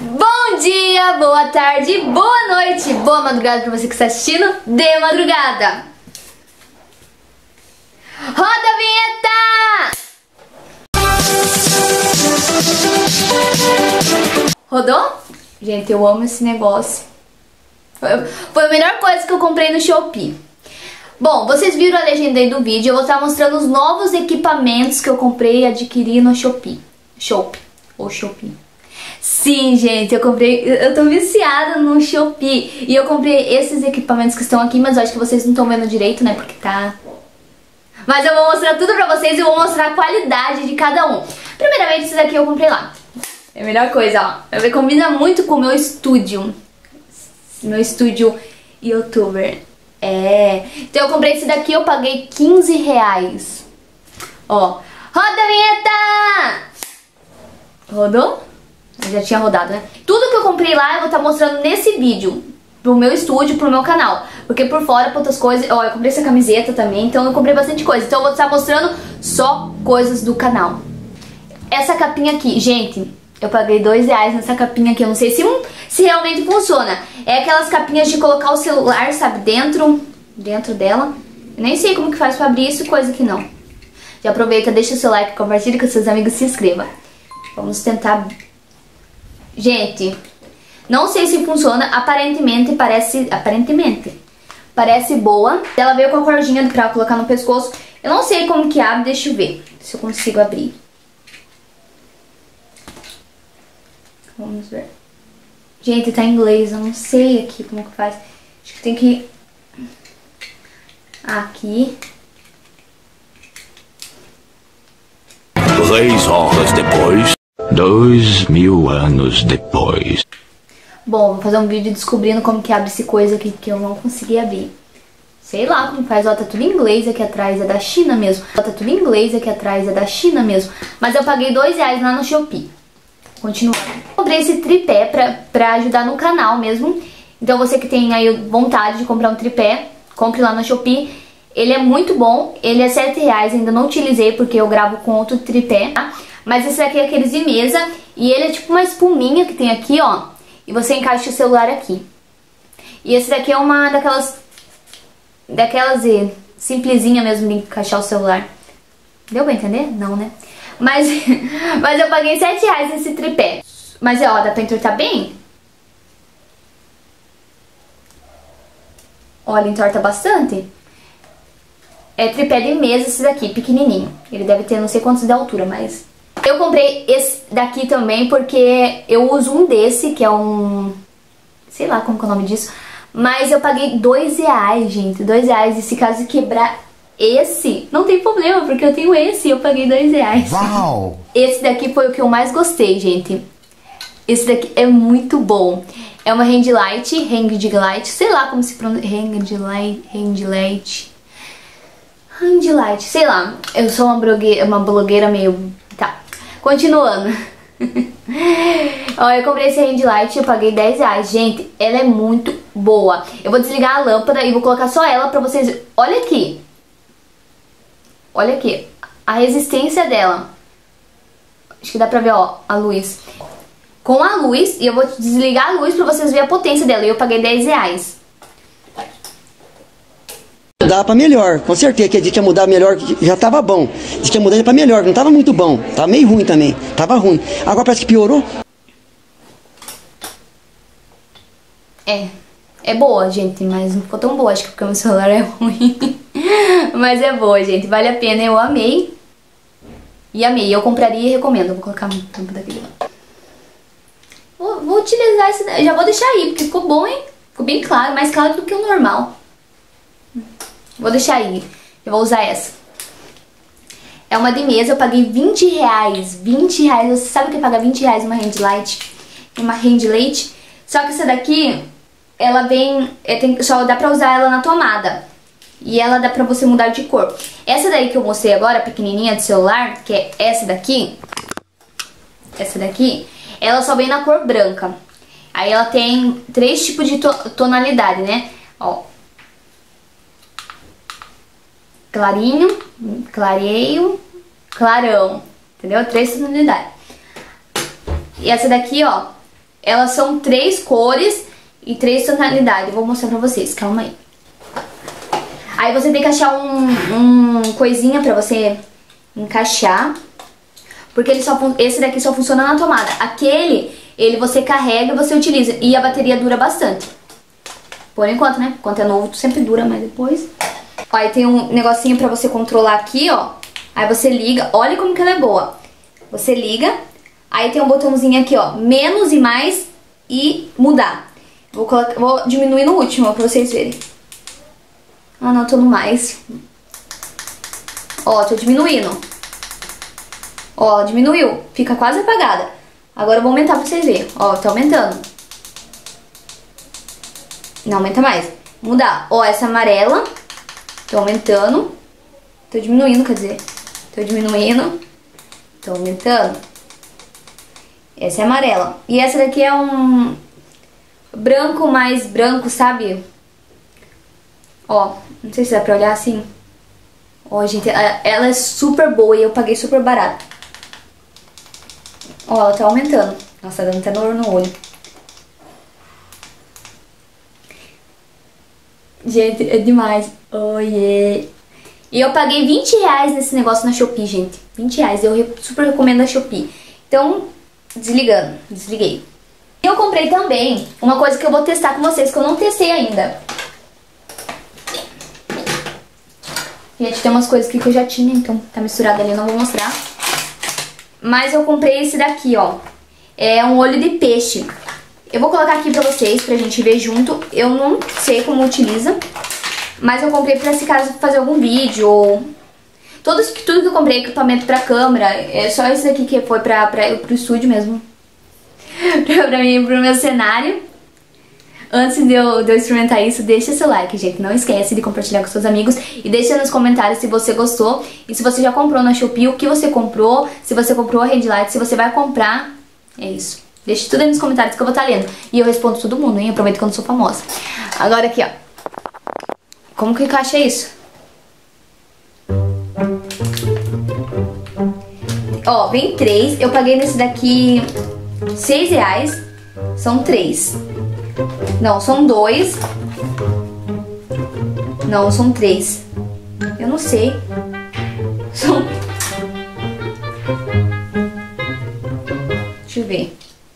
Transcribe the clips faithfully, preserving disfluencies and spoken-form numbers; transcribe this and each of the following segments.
Bom dia, boa tarde, boa noite, boa madrugada pra você que está assistindo de madrugada. Roda a vinheta! Rodou? Gente, eu amo esse negócio. Foi a melhor coisa que eu comprei no Shopee. Bom, vocês viram a legenda aí do vídeo. Eu vou estar mostrando os novos equipamentos que eu comprei e adquiri no Shopee. Shopee, ou Shopee. Sim, gente, eu comprei, eu tô viciada no Shopee. E eu comprei esses equipamentos que estão aqui, mas eu acho que vocês não estão vendo direito, né, porque tá... Mas eu vou mostrar tudo pra vocês e vou mostrar a qualidade de cada um. Primeiramente, esse daqui eu comprei lá. É a melhor coisa, ó. Combina muito com o meu estúdio. Meu estúdio youtuber. É. Então eu comprei esse daqui, eu paguei quinze reais. Ó. Roda a vinheta! Rodou? Eu já tinha rodado, né? Tudo que eu comprei lá eu vou estar mostrando nesse vídeo. Pro meu estúdio, pro meu canal. Porque por fora, pra outras coisas... Ó, eu comprei essa camiseta também, então eu comprei bastante coisa. Então eu vou estar mostrando só coisas do canal. Essa capinha aqui, gente... Eu paguei dois reais nessa capinha aqui. Eu não sei se, se realmente funciona. É aquelas capinhas de colocar o celular, sabe, dentro, dentro dela. Eu nem sei como que faz pra abrir isso, coisa que não. Já aproveita, deixa o seu like, compartilha com seus amigos e se inscreva. Vamos tentar... Gente, não sei se funciona. Aparentemente parece... Aparentemente parece boa. Ela veio com a cordinha pra colocar no pescoço. Eu não sei como que abre, deixa eu ver se eu consigo abrir. Vamos ver. Gente, tá em inglês, eu não sei aqui como que faz. Acho que tem que... Aqui. Três horas depois. Dois mil anos depois. Bom, vou fazer um vídeo descobrindo como que abre esse coisa aqui que eu não consegui abrir. Sei lá como faz, ó, tá tudo em inglês aqui atrás, é da China mesmo. Ó, tá tudo em inglês aqui atrás, é da China mesmo. Mas eu paguei dois reais lá no Shopee. Continuando. Comprei esse tripé pra, pra ajudar no canal mesmo. Então você que tem aí vontade de comprar um tripé, compre lá no Shopee. Ele é muito bom, ele é sete reais, ainda não utilizei porque eu gravo com outro tripé, tá? Mas esse daqui é aqueles de mesa e ele é tipo uma espuminha que tem aqui, ó. E você encaixa o celular aqui. E esse daqui é uma daquelas, daquelas e, simplesinha mesmo de encaixar o celular. Deu pra entender? Não, né? Mas, mas eu paguei sete reais nesse tripé. Mas ó, dá pra entortar bem? Olha, entorta bastante. É tripé de mesa esse daqui, pequenininho. Ele deve ter não sei quantos de altura, mas... Eu comprei esse daqui também porque eu uso um desse, que é um... Sei lá como que é o nome disso. Mas eu paguei dois reais, gente. Dois reais. E se caso quebrar... Esse, não tem problema, porque eu tenho esse e eu paguei dois reais. Uau! Esse daqui foi o que eu mais gostei, gente. Esse daqui é muito bom. É uma hand light, hand light, sei lá como se pronuncia. Hand light, hand light. Hand light, sei lá. Eu sou uma blogueira, uma blogueira meio... Tá, continuando. Ó, eu comprei esse hand light e eu paguei dez reais. Gente, ela é muito boa. Eu vou desligar a lâmpada e vou colocar só ela pra vocês... Olha aqui. Olha aqui, a resistência dela. Acho que dá pra ver, ó, a luz. Com a luz, e eu vou desligar a luz pra vocês verem a potência dela. E eu paguei dez reais. Mudar pra melhor, com certeza que a gente ia mudar melhor, já tava bom. Diz que ia mudar pra melhor, não tava muito bom. Tava meio ruim também, tava ruim. Agora parece que piorou. É, é boa, gente, mas não ficou tão boa. Acho que porque o meu celular é ruim. Mas é boa, gente, vale a pena, eu amei. E amei, eu compraria e recomendo. Vou colocar um tampo daquele lá. Vou, vou utilizar esse, eu já vou deixar aí, porque ficou bom, hein? Ficou bem claro, mais claro do que o normal. Vou deixar aí, eu vou usar essa. É uma de mesa, eu paguei vinte reais. vinte reais, você sabe o que é pagar vinte reais uma hand light? Uma hand light? Só que essa daqui, ela vem, é, tem, só dá pra usar ela na tomada. E ela dá pra você mudar de cor. Essa daí que eu mostrei agora, pequenininha de celular, que é essa daqui. Essa daqui, ela só vem na cor branca. Aí ela tem três tipos de to tonalidade, né? Ó. Clarinho, clareio, clarão. Entendeu? Três tonalidades. E essa daqui, ó, Elas são três cores e três tonalidades. Eu vou mostrar pra vocês, calma aí. Aí você tem que achar um, um coisinha pra você encaixar. Porque ele só, esse daqui só funciona na tomada. Aquele, ele você carrega e você utiliza. E a bateria dura bastante. Por enquanto, né? Enquanto é novo, sempre dura, mas depois... Ó, aí tem um negocinho pra você controlar aqui, ó. Aí você liga. Olha como que ela é boa. Você liga. Aí tem um botãozinho aqui, ó. Menos e mais e mudar. Vou, colocar, vou diminuir no último, ó, pra vocês verem. Ah, não, tô no mais. Ó, tô diminuindo. Ó, diminuiu. Fica quase apagada. Agora eu vou aumentar pra vocês verem. Ó, tá aumentando. Não, aumenta mais. Mudar. Ó, essa amarela. Tô aumentando. Tô diminuindo, quer dizer. Tô diminuindo. Tô aumentando. Essa é amarela. E essa daqui é um branco mais branco, sabe? Ó, não sei se dá pra olhar assim. Ó, gente, ela é super boa e eu paguei super barato. Ó, ela tá aumentando. Nossa, tá dando até dor no olho. Gente, é demais. Oh, yeah. E eu paguei vinte reais nesse negócio na Shopee, gente. vinte reais. Eu super recomendo a Shopee. Então, desligando. Desliguei. E eu comprei também uma coisa que eu vou testar com vocês, que eu não testei ainda. Gente, tem umas coisas aqui que eu já tinha, então tá misturado ali, eu não vou mostrar. Mas eu comprei esse daqui, ó. É um olho de peixe. Eu vou colocar aqui pra vocês, pra gente ver junto. Eu não sei como utiliza, mas eu comprei pra, se caso, fazer algum vídeo ou... Tudo, tudo que eu comprei, equipamento pra câmera, é só esse daqui que foi pra, pra, pro estúdio mesmo. pra, pra mim, pro meu cenário. Antes de eu, de eu experimentar isso, deixa seu like, gente. Não esquece de compartilhar com seus amigos. E deixa nos comentários se você gostou. E se você já comprou na Shopee, o que você comprou. Se você comprou a Red Light, se você vai comprar. É isso. Deixa tudo aí nos comentários que eu vou estar lendo. E eu respondo todo mundo, hein? Aproveito que eu não sou famosa. Agora aqui, ó. Como que encaixa isso? Ó, vem três. Eu paguei nesse daqui seis reais. São três. Não, são dois. Não, são três. Eu não sei. São... Deixa eu ver.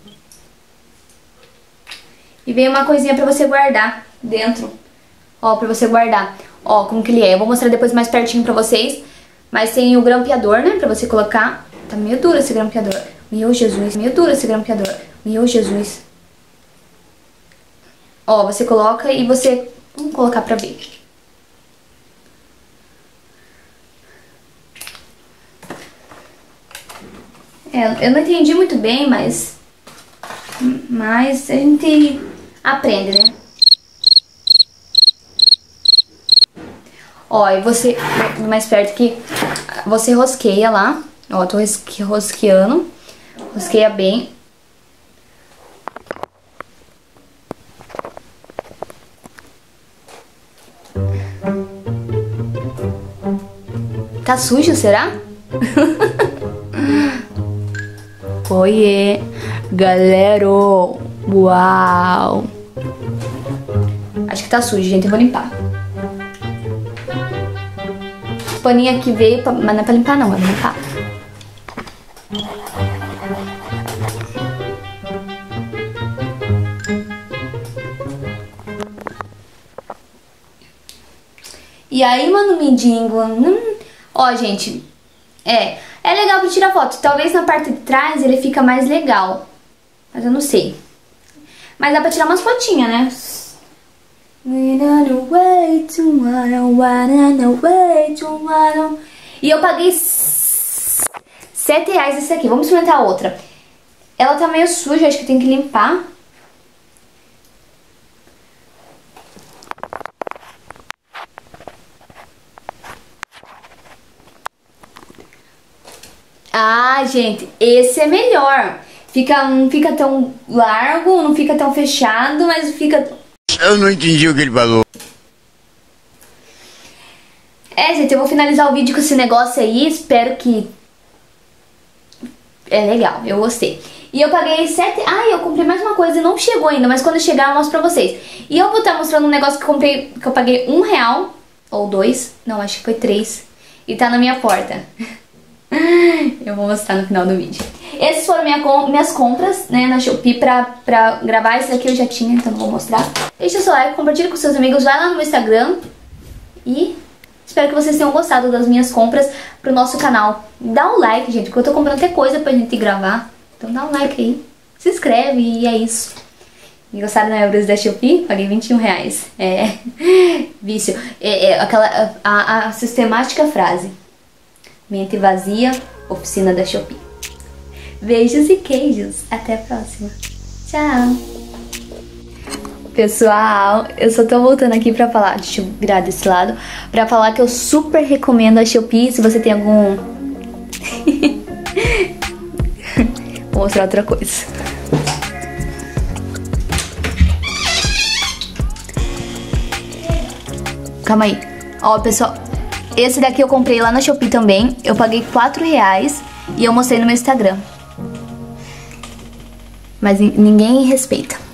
E vem uma coisinha pra você guardar dentro. Ó, pra você guardar. Ó, como que ele é. Eu vou mostrar depois mais pertinho pra vocês. Mas tem o grampeador, né, pra você colocar. Tá meio duro esse grampeador. Meu Jesus, meio duro esse grampeador. Meu Jesus. Ó, você coloca e você... Vamos colocar pra ver. É, eu não entendi muito bem, mas... Mas a gente aprende, né? Ó, e você... Mais perto aqui. Você rosqueia lá. Ó, tô rosqueando. Rosqueia bem. Tá sujo, será? Oiê, galera! Uau! Acho que tá sujo, gente. Eu vou limpar. O paninho aqui veio, pra... mas não é pra limpar, não. É pra limpar. E aí, mano, mendigo... Hum... Ó, gente, é, é legal pra tirar foto. Talvez na parte de trás ele fica mais legal. Mas eu não sei. Mas dá pra tirar umas fotinhas, né? E eu paguei sete reais esse aqui. Vamos experimentar a outra. Ela tá meio suja, acho que tem que limpar. Ah, gente, esse é melhor. Fica, não fica tão largo, não fica tão fechado, mas fica... Eu não entendi o que ele falou. É, gente, eu vou finalizar o vídeo com esse negócio aí. Espero que... É legal, eu gostei. E eu paguei sete... Ah, eu comprei mais uma coisa e não chegou ainda, mas quando chegar eu mostro pra vocês. E eu vou estar mostrando um negócio que eu comprei, que eu paguei um real, ou dois, não, acho que foi três. E tá na minha porta. Eu vou mostrar no final do vídeo. Essas foram minha, minhas compras, né, na Shopee pra, pra gravar. Esse daqui eu já tinha, então não vou mostrar. Deixa o seu like, compartilha com seus amigos, vai lá no meu Instagram. E espero que vocês tenham gostado das minhas compras pro nosso canal. Dá um like, gente, porque eu tô comprando até coisa pra gente gravar. Então dá um like aí, se inscreve e é isso. E gostaram da minha blusa da Shopee? Paguei vinte e um reais. É, vício. É, é aquela, a, a sistemática frase. Mente vazia, oficina da Shopee. Beijos e queijos. Até a próxima. Tchau. Pessoal, eu só tô voltando aqui pra falar, deixa eu virar desse lado, pra falar que eu super recomendo a Shopee. Se você tem algum... Vou mostrar outra coisa. Calma aí. Ó, pessoal, esse daqui eu comprei lá na Shopee também. Eu paguei quatro reais e eu mostrei no meu Instagram. Mas ninguém respeita.